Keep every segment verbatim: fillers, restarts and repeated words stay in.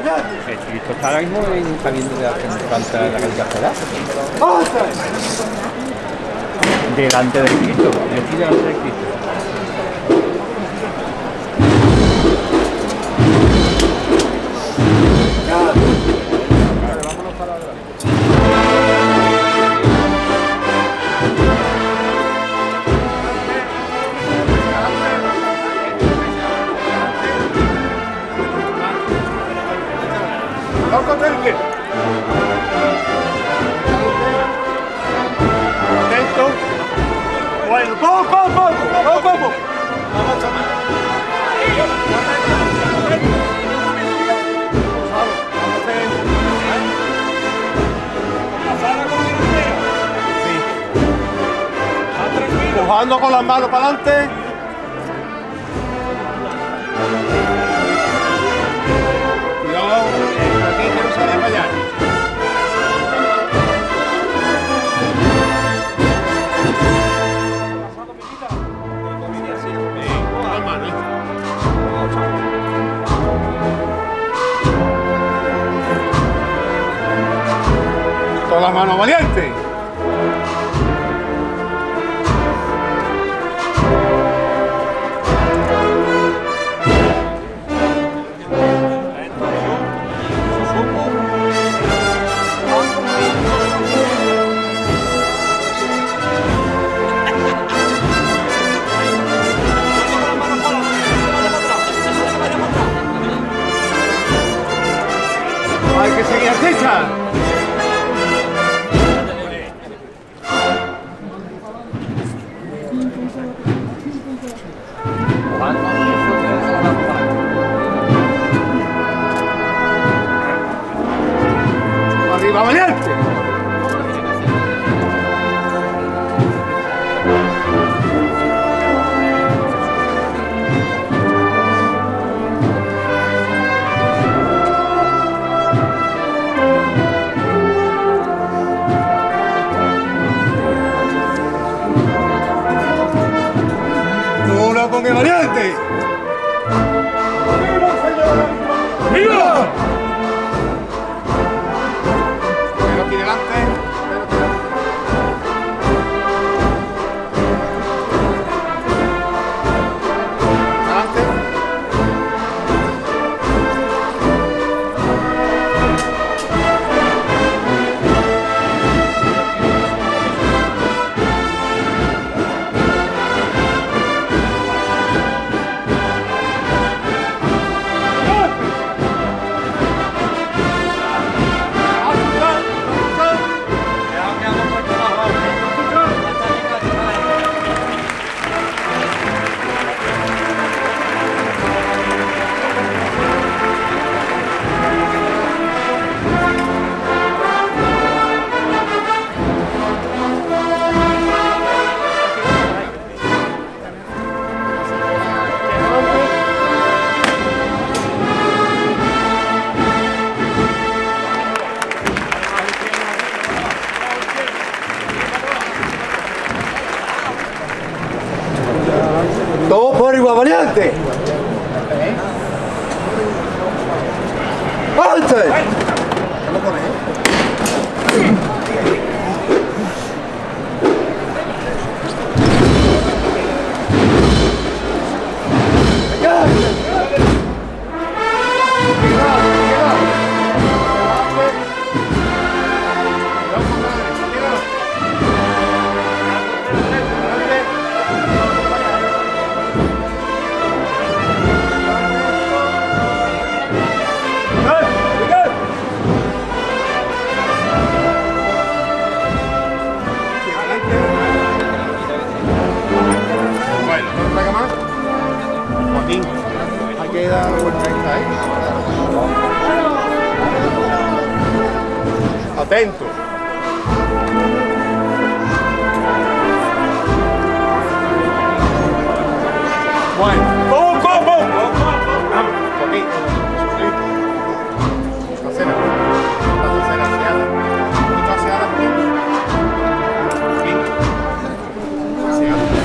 El Cristo está ahora mismo saliendo de hacer delante de la calle Castellar. Delante del Cristo, aquí delante del Cristo. Atento. Bueno, poco, poco, poco, poco. Empujando con las manos para adelante. Cuidado, aquí que no se vaya para allá. Todas las manos valientes. Hay que seguir artista. Arriba, valiente. Una con el valiente. ¡Viva, señor! ¡Viva! Pero aquí delante. Adelante. Todo por igual valiente. ¡Alte! Hay que dar vuelta esta, ¿eh? Atento. Bueno, ¡pum, pum, pum! Vamos, aquí. Hacer hacia adelante. Un poquito hacia adelante. Aquí. Hacia adelante.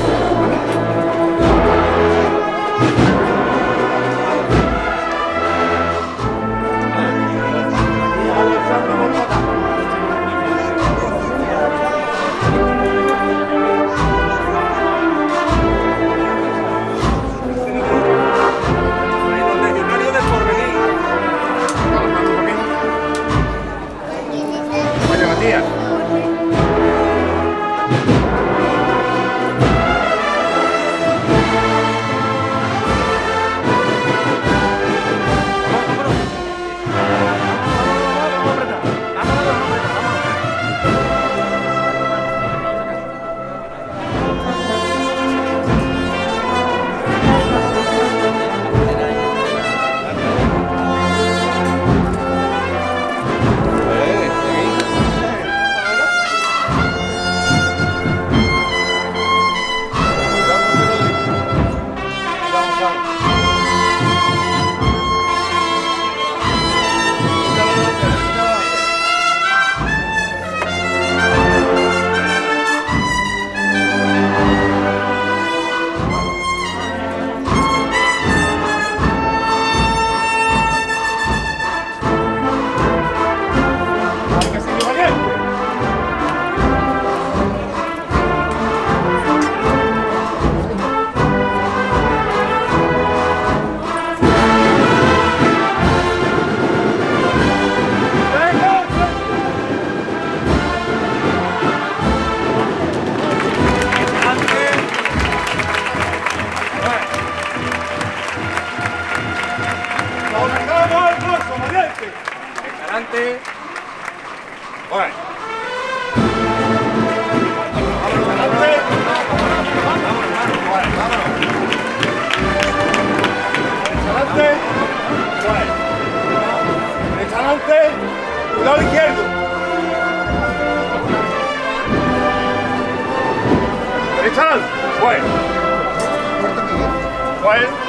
adelante. Bueno. Adelante. Adelante. Bueno. Derecha adelante. Cuidado izquierdo. Derecha adelante. Bueno. Bueno.